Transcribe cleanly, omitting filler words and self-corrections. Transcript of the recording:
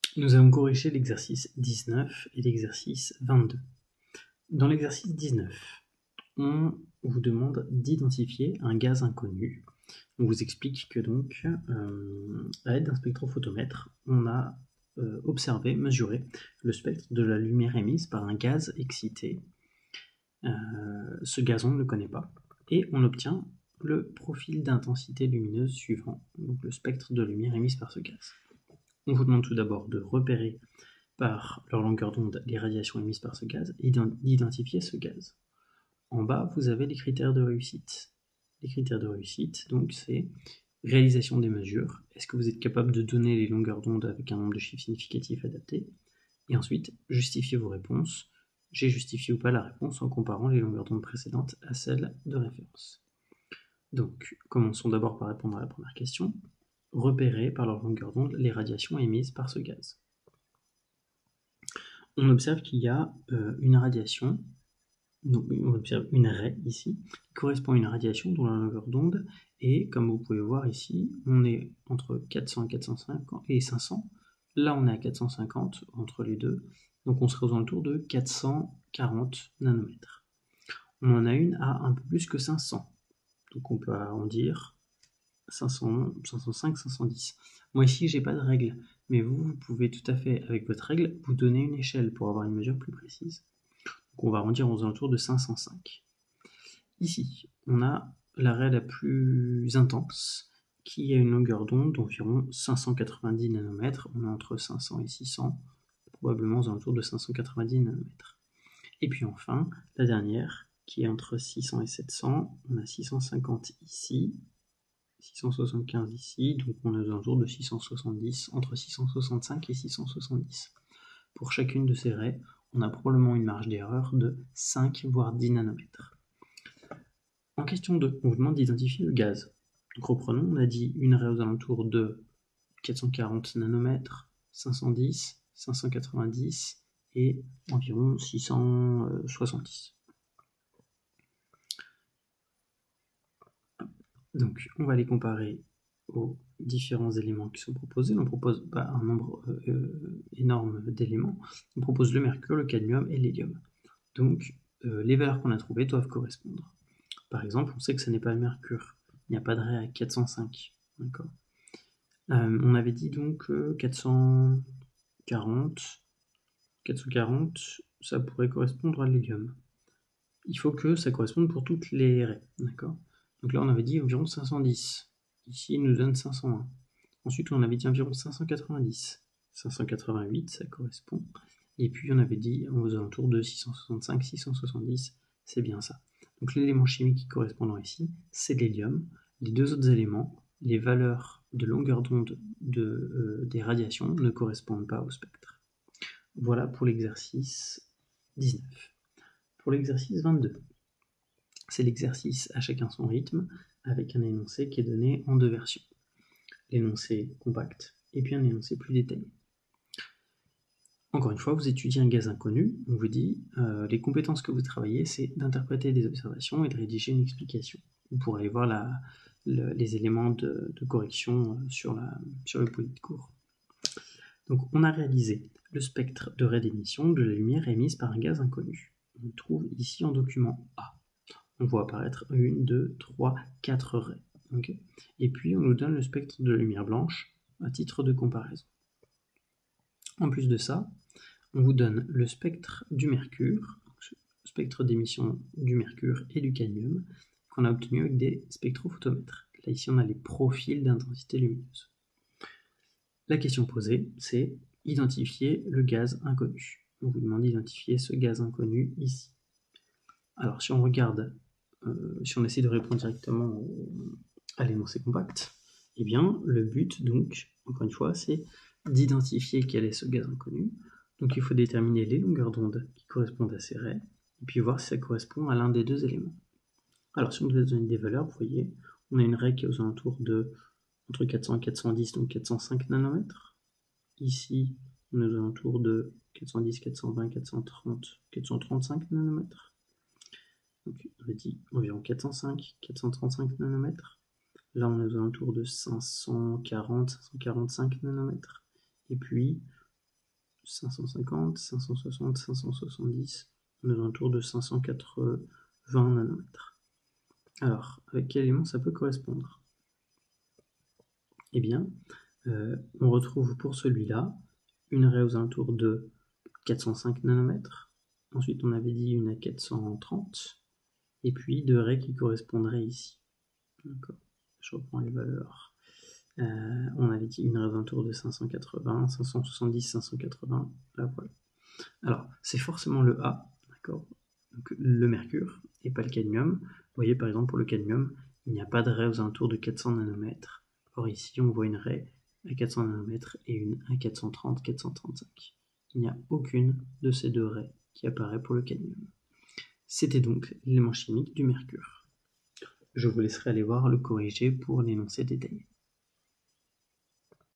Nous allons corriger l'exercice 19 et l'exercice 22. Dans l'exercice 19, on vous demande d'identifier un gaz inconnu. On vous explique que donc, à l'aide d'un spectrophotomètre, on a observé, mesuré le spectre de la lumière émise par un gaz excité. Ce gaz, on ne le connaît pas. Et on obtient le profil d'intensité lumineuse suivant, donc le spectre de lumière émise par ce gaz. On vous demande tout d'abord de repérer par leur longueur d'onde les radiations émises par ce gaz et d'identifier ce gaz. En bas, vous avez les critères de réussite. Les critères de réussite, donc, c'est réalisation des mesures. Est-ce que vous êtes capable de donner les longueurs d'onde avec un nombre de chiffres significatif adapté? Et ensuite, justifiez vos réponses. J'ai justifié ou pas la réponse en comparant les longueurs d'onde précédentes à celles de référence. Donc, commençons d'abord par répondre à la première question. Repérer par leur longueur d'onde les radiations émises par ce gaz. On observe qu'il y a une radiation, donc on observe une raie ici, qui correspond à une radiation dont la longueur d'onde est, comme vous pouvez voir ici, on est entre 400 et 500. Là, on est à 450 entre les deux, donc on serait aux alentours de 440 nanomètres. On en a une à un peu plus que 500, donc on peut arrondir 500, 505, 510. Moi ici, j'ai pas de règle, mais vous pouvez tout à fait, avec votre règle, vous donner une échelle pour avoir une mesure plus précise. Donc on va arrondir aux alentours de 505. Ici, on a la raie la plus intense, qui a une longueur d'onde d'environ 590 nanomètres. On est entre 500 et 600, probablement aux alentours de 590 nanomètres. Et puis enfin, la dernière, qui est entre 600 et 700, on a 650 ici, 675 ici, donc on est aux alentours de 670, entre 665 et 670. Pour chacune de ces raies, on a probablement une marge d'erreur de 5 voire 10 nanomètres. En question 2, on vous demande d'identifier le gaz. Donc reprenons, on a dit une raie aux alentours de 440 nanomètres, 510, 590 et environ 670. Donc, on va les comparer aux différents éléments qui sont proposés. On propose un nombre énorme d'éléments. On propose le mercure, le cadmium et l'hélium. Donc, les valeurs qu'on a trouvées doivent correspondre. Par exemple, on sait que ce n'est pas le mercure. Il n'y a pas de raie à 405. D'accord. On avait dit donc 440, ça pourrait correspondre à l'hélium. Il faut que ça corresponde pour toutes les raies. D'accord. Donc là, on avait dit environ 510. Ici, il nous donne 501. Ensuite, on avait dit environ 590. 588, ça correspond. Et puis, on avait dit aux alentours de 665, 670. C'est bien ça. Donc, l'élément chimique qui correspondant ici, c'est l'hélium. Les deux autres éléments, les valeurs de longueur d'onde des radiations ne correspondent pas au spectre. Voilà pour l'exercice 19. Pour l'exercice 22. C'est l'exercice à chacun son rythme, avec un énoncé qui est donné en deux versions. L'énoncé compact, et puis un énoncé plus détaillé. Encore une fois, vous étudiez un gaz inconnu, on vous dit, les compétences que vous travaillez, c'est d'interpréter des observations et de rédiger une explication. Vous pourrez aller voir les éléments de correction sur le polier de cours. Donc, on a réalisé le spectre de raie d'émission de la lumière émise par un gaz inconnu. On le trouve ici en document A. On voit apparaître 1, 2, 3, 4 raies. Okay. Et puis on nous donne le spectre de lumière blanche à titre de comparaison. En plus de ça, on vous donne le spectre du mercure, spectre d'émission du mercure et du cadmium, qu'on a obtenu avec des spectrophotomètres. Là ici on a les profils d'intensité lumineuse. La question posée, c'est identifier le gaz inconnu. On vous demande d'identifier ce gaz inconnu ici. Alors si on regarde, si on essaie de répondre directement à l'énoncé compact, eh bien le but donc, encore une fois, c'est d'identifier quel est ce gaz inconnu. Donc il faut déterminer les longueurs d'onde qui correspondent à ces raies, et puis voir si ça correspond à l'un des deux éléments. Alors si on devait donner des valeurs, vous voyez, on a une raie qui est aux alentours de entre 400 et 410, donc 405 nanomètres. Ici, on est aux alentours de 410, 420, 430, 435 nanomètres. Donc on a dit environ 405, 435 nanomètres. Là, on est aux alentours de 540, 545 nanomètres. Et puis, 550, 560, 570, on est aux alentours de 580 nanomètres. Alors, avec quel élément ça peut correspondre? Eh bien, on retrouve pour celui-là une raie aux alentours de 405 nanomètres. Ensuite, on avait dit une à 430, et puis deux raies qui correspondraient ici. D'accord. Je reprends les valeurs. On avait dit une raie aux alentours de 580, 570, 580. Là, voilà. Alors, c'est forcément le A, d'accord, donc le mercure, et pas le cadmium. Vous voyez, par exemple, pour le cadmium, il n'y a pas de raie aux alentours de 400 nanomètres. Or, ici, on voit une raie à 400 nanomètres et une à 430, 435. Il n'y a aucune de ces deux raies qui apparaît pour le cadmium. C'était donc l'élément chimique du mercure. Je vous laisserai aller voir le corrigé pour l'énoncé détaillé.